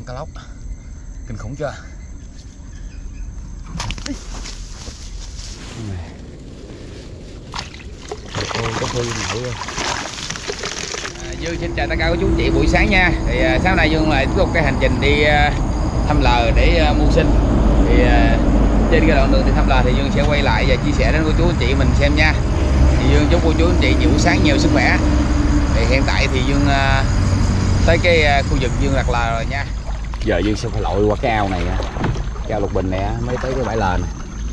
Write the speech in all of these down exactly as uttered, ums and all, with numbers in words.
cá lóc kinh khủng chưa. À, Dương xin chào tất cả các chú chị buổi sáng nha. Thì à, sáng nay Dương lại tiếp tục cái hành trình đi à, thăm lờ để à, mưu sinh. Thì à, trên cái đoạn đường đi thăm lờ thì Dương sẽ quay lại và chia sẻ đến cô chú anh chị mình xem nha. Thì Dương chúc cô chú anh chị buổi sáng nhiều sức khỏe. Thì hiện tại thì Dương à, tới cái à, khu vực Dương Đặt Lờ rồi nha. Giờ Dương sẽ phải lội qua cái ao này, cái ao Lục Bình này mới tới cái bãi lờ này.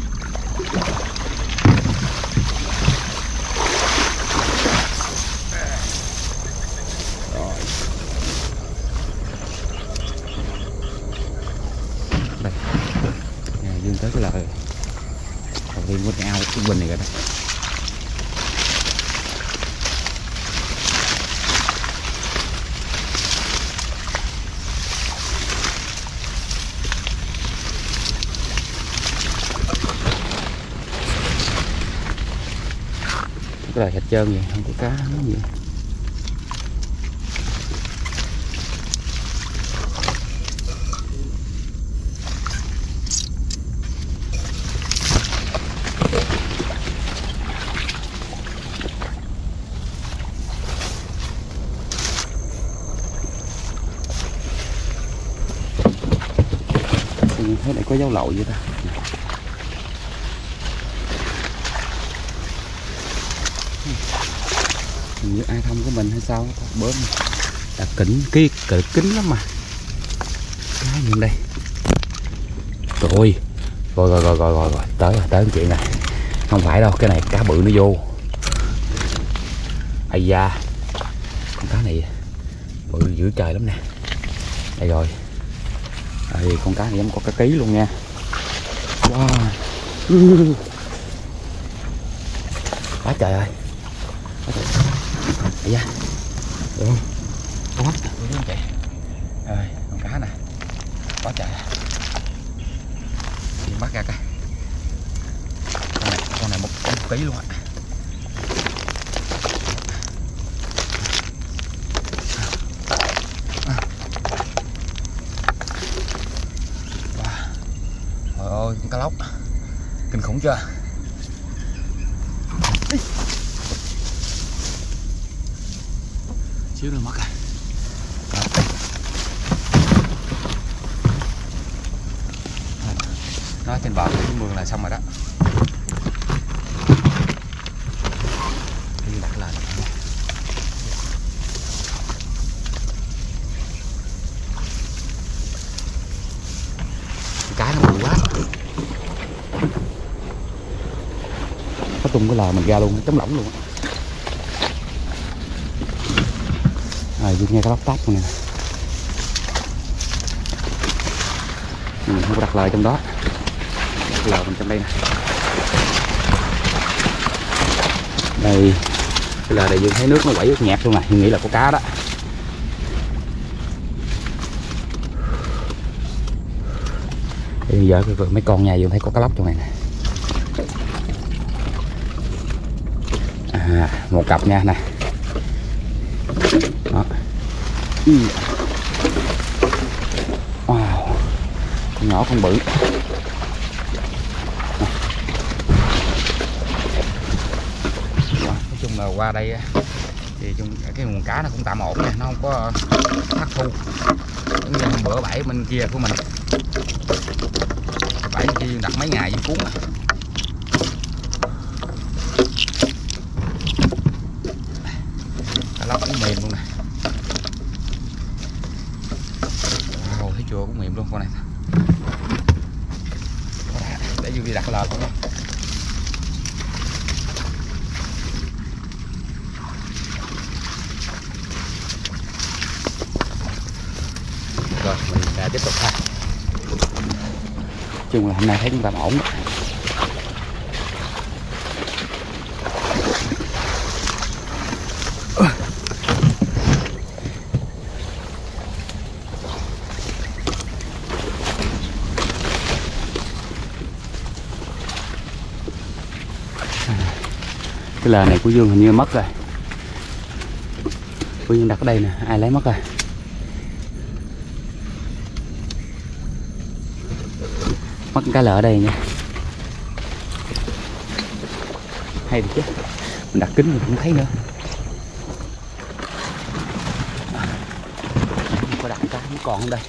Dương tới cái lờ đầu tiên của cái ao Lục Bình này rồi đó. Cái là hết trơn vậy, không có cá gì. Thấy lại có dấu lậu vậy ta. Hình như ai thông của mình hay sao bớm là kính kia cỡ kính lắm mà. Cái gì đây rồi rồi rồi rồi rồi rồi rồi tới rồi tới cái chuyện này không phải đâu, cái này cá bự nó vô. Ây da, con cá này bự dữ trời lắm nè. Đây rồi. Đây, con cá này giống có cá ký luôn nha. Wow. Quá trời ơi. Ây da. Được không? Quá trời luôn chị. Rồi, con cá nè. Quá trời. Đi bắt ra coi. Con này, con này một, một ký luôn á. Ôi, con cá lóc kinh khủng chưa. Xíu nữa mất rồi. Nó trên bờ cái mương là xong rồi đó. Đi đặt lên. Cá nó bự quá. Có tung cái lờ mình ra luôn, tấm lỏng luôn. À, vừa nghe cái lóc tóc nè. Mình không có đặt lời trong đó. Đặt lờ mình trong đây nè. Đây, cái lờ này vừa thấy nước nó quẩy ướt nhạt luôn nè, nhưng nghĩ là có cá đó. Thì bây giờ mấy con nhà vừa thấy có cá lóc trong này nè. À, một cặp nha nè. Đó. Wow, con nhỏ con bự. Nói chung là qua đây thì chung cái nguồn cá nó cũng tạm ổn nè, nó không có thất thu giống như hôm bữa bãi bên kia của mình. Bãi kia đặt mấy ngày với cuốn. Cá lóc cũng mềm luôn nè. Wow, thấy chưa, cũng mềm luôn con này. Để vô đi đặt lờ con đó. Rồi mình sẽ tiếp tục ha. Chung là hôm nay thấy cũng tạm ổn đó. Cái lờ này của Dương hình như mất rồi. Của Dương đặt ở đây nè, ai lấy mất rồi. Mắc cá lợ ở đây nha. Hay thì chứ. Mình đặt kính mình không thấy nữa. Có đặt cá nó còn không đây?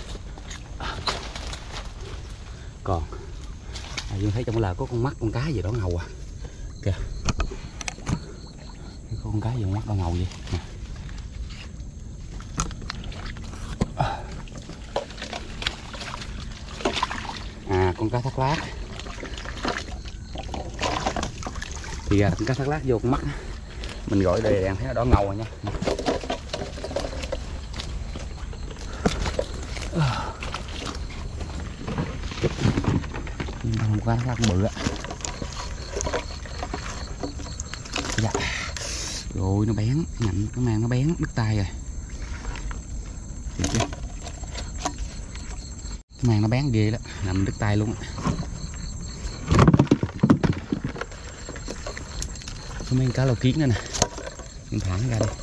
Còn. À, Dương thấy trong lờ có con mắt con cá gì đó ngầu à. Kìa. Có con cá gì con mắt đó ngầu vậy nè. À, con cá thác lác. Thì ra con cá thác lác vô con mắt. Mình gọi đây đèn thấy nó đỏ ngầu rồi nha. Con cá thác lác bự á. Dạ. Rồi nó bén, nhạnh cái mang nó bén đứt tay rồi. Được chưa? Cái mang nó bén ghê đó, làm mình đứt tay luôn á. Có mấy cá lau kiến nữa nè. Mình thẳng ra đây.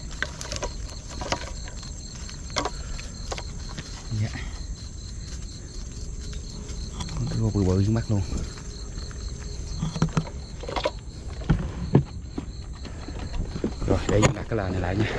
Dạ. Cái gô bự bự xuống bắt luôn. Rồi để chúng đặt cái lờ này lại nha.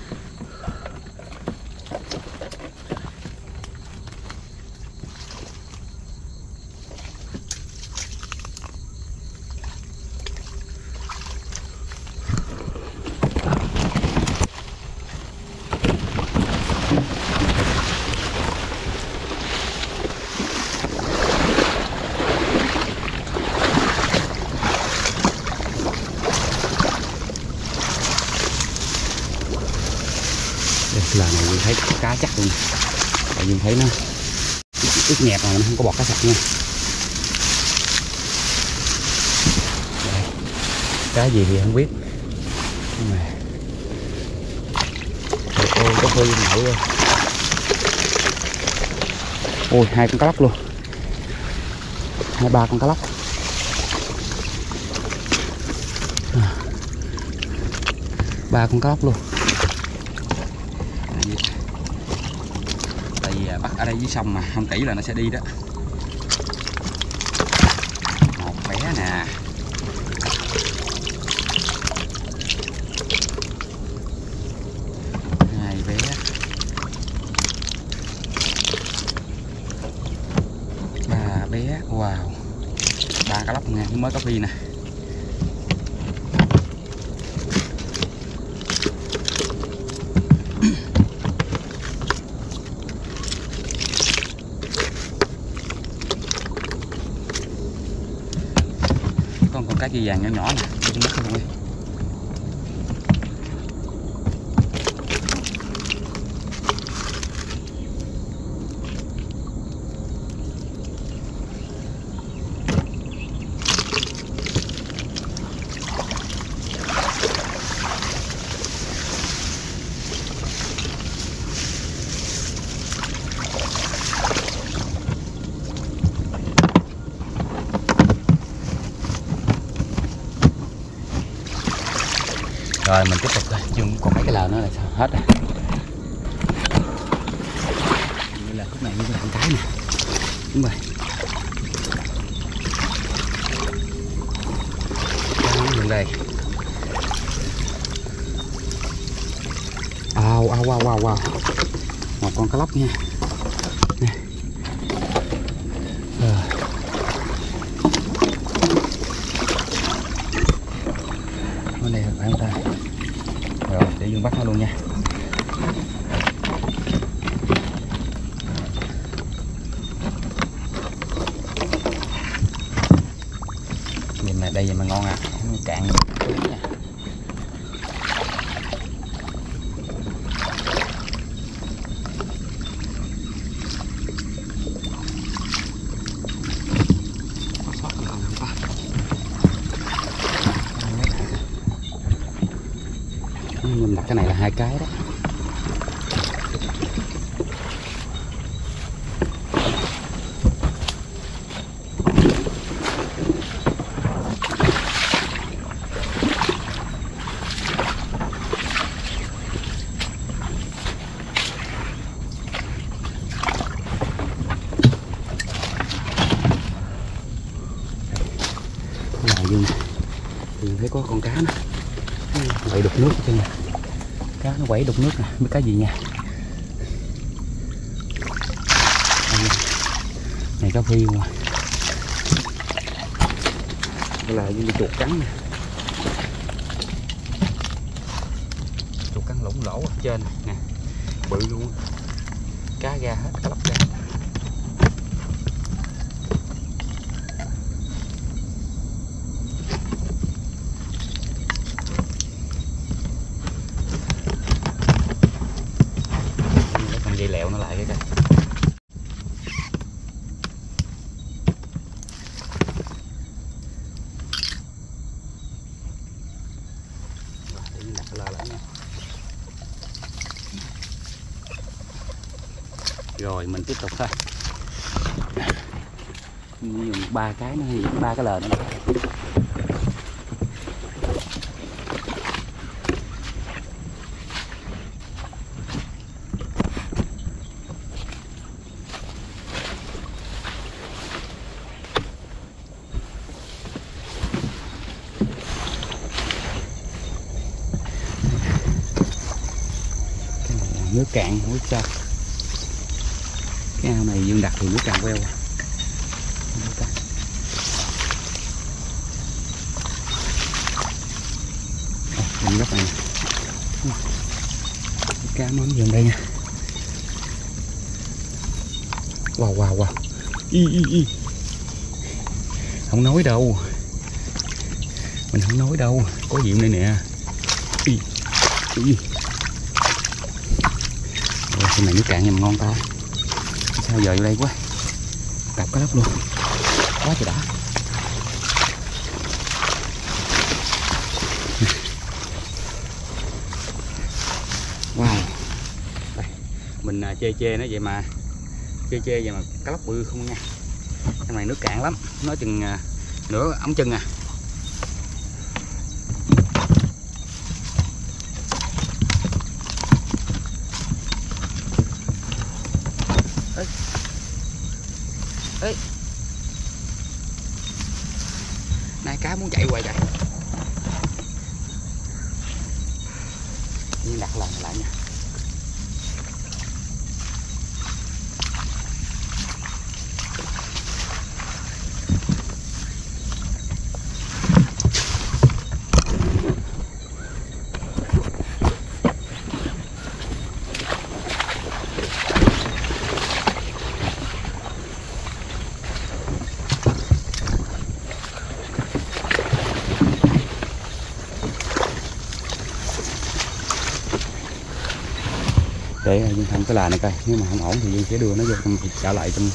Lần này Dương thấy cá chắc luôn. Tại Dương thấy nó ướt nhẹp mà nó không có bọt cá sặc nha. Đây. Cá gì thì không biết. Nhưng mà ôi có hơi nổi rồi. Ôi hai con cá lóc luôn. Hai ba con cá lóc. À. Ba con cá lóc luôn. Tại vì bắt ở đây dưới sông mà không kỹ là nó sẽ đi đó. Một bé nè. Hai bé. Ba bé. Wow. Ba cá lóc nha, mới có phi nè. Con con cá chi vàng nhỏ nhỏ nè, đi mất luôn đi. Rồi mình tiếp tục thôi, chung còn mấy cái lờ nữa là sao hết rồi. Như là khúc này như là cái nè. Đúng rồi. Đó, đây. Wow, wow, wow, wow, wow. Một con cá lóc nha. Nè. Rồi. Con này phải không ta? Rồi, để Dương bắt nó luôn nha. Nhìn này đây mà ngon à, cạn nha. Mình đặt cái này là hai cái đó. quậy đục nước chứ nè, cá nó quậy đục nước nè, biết cái gì nha. Này cá phi mà, đây là như chuột cắn nè, chuột cắn lủng lỗ ở trên nè, bự luôn, cá ra hết, cá lóc ra. Con dây lẹo nó lại cái coi. Rồi mình tiếp tục thôi, dùng ba cái nó thì ba cái lờ nữa. Cái này là nước cạn không biết sao. Cái ao này Dương đặt thì nước cạn queo. Mình góc này cá mắm dần đây nha. Wow wow wow, y y y, không nói đâu, mình không nói đâu, có diệm đây nè. Y y, hôm này nước cạn nhưng mà ngon to. Sao giờ vô đây quá, cặp cá lóc luôn, quá trời đã. Wow, đây, mình à, chê chê nó vậy mà, chê chê vậy mà cá lóc bự không nha. Cái này nước cạn lắm, nói chừng à, nửa ống chân à. Ê, nay cá muốn chạy hoài trời. Nhưng đặt lần lại nha. Để Dương thăm cái là này coi, nếu mà không ổn thì Dương sẽ đưa nó vô trong trả lại trong.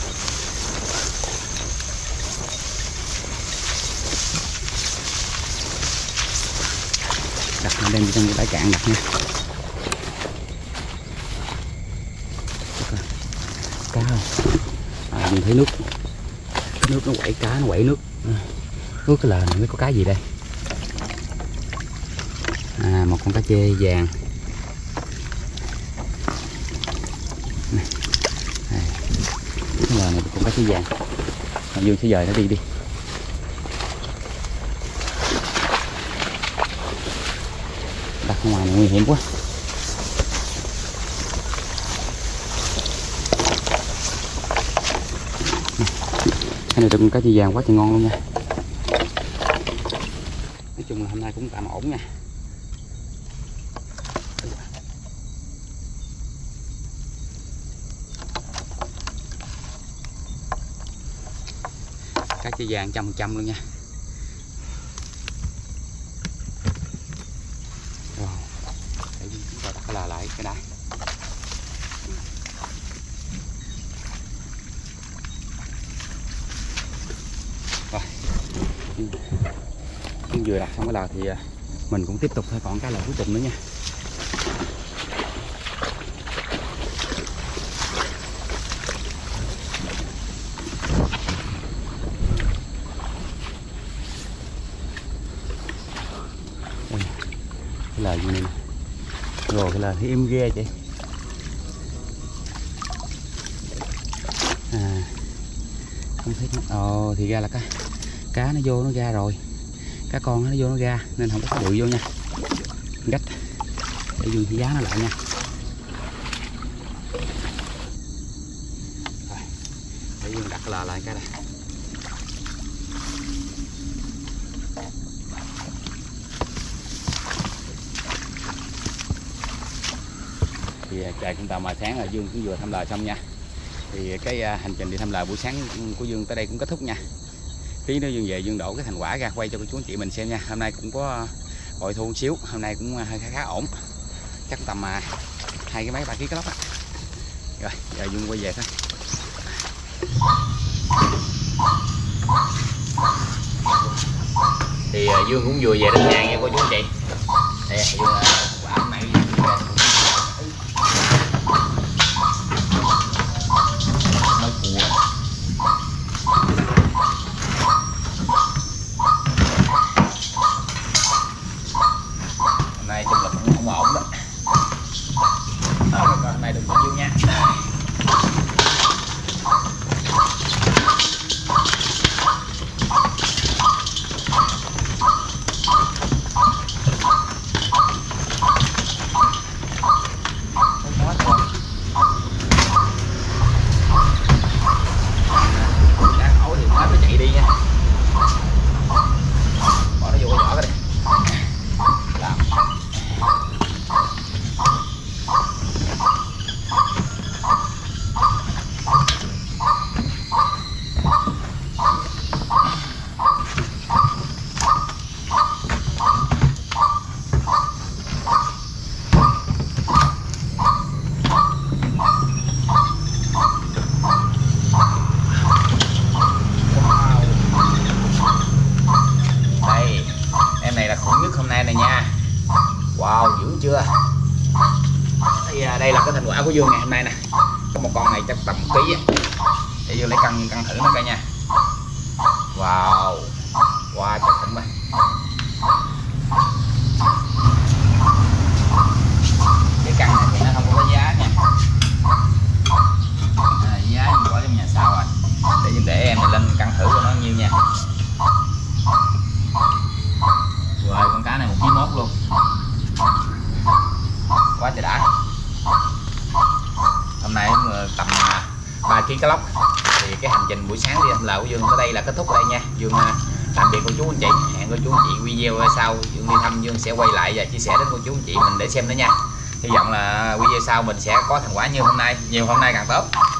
Đặt nó đem trong cái bãi cạn đặt nha. Cá không? À, mình thấy nước, cái nước nó quẩy cá, nó quẩy nước. Ướt cái lờ này mới có cá gì đây? À, một con cá chê vàng. Cái lờ này cũng có cái vàng. Dương sẽ dời nó đi đi. Đặt ở ngoài này nguy hiểm quá. Cái này được con cá chi vàng quá thì ngon luôn nha. Nói chung là hôm nay cũng tạm ổn nha. Cá chi vàng trăm phần trăm luôn nha. Rồi, để chúng ta đặt cái là lại cái đáy. Rồi, vừa đặt xong cái lò thì mình cũng tiếp tục thôi, còn cái lò cuối cùng nữa nha. Cái lời gì này nè. Rồi cái lời thấy im ghê chị. À, không thấy nó. Ồ thì ra là cá cá nó vô nó ra rồi, cá con nó vô nó ra nên không có bự vô nha. gách để Dương giá nó lại nha. Rồi, để Dương đặt lờ lại cái này. Thì trời cũng tầm mà sáng là Dương cũng vừa thăm lờ xong nha. Thì cái hành trình đi thăm lờ buổi sáng của Dương tới đây cũng kết thúc nha. Tí nữa Dương về Dương đổ cái thành quả ra quay cho cô chú anh chị mình xem nha. Hôm nay cũng có bội thu một xíu, hôm nay cũng khá, khá ổn, chắc tầm mà hai cái mấy ba ký cá lóc á. Rồi giờ Dương quay về thôi. Thì Dương cũng vừa về đến nhà nha cô chú anh chị. Đây Dương quả hôm nay mới cua. Hôm nay chung là cũng không ổn đó. Đó, hôm nay đừng có Dương nha. Wow, dữ chưa? Thì à, đây là cái thành quả của Dương ngày hôm nay nè. Có một con này chắc tầm một ký á. Để Dương lấy cân cân thử nó coi nha. Wow, wow trời khủng này. Cái cân này thì nó không có giá nha. À, giá gì bỏ trong nhà sau rồi. Để Dương để em này lên cân thử của nó nhiêu nha. Rồi con cá này một ký mốt luôn. Quá trời đã. Hôm nay tầm ba ký cá lóc. Thì cái hành trình buổi sáng đi thăm lờ của Dương tới đây là kết thúc ở đây nha. Dương tạm biệt cô chú anh chị. Hẹn cô chú anh chị video sau Dương đi thăm Dương sẽ quay lại và chia sẻ đến cô chú anh chị mình để xem nữa nha. Hy vọng là video sau mình sẽ có thành quả như hôm nay, nhiều hôm nay càng tốt.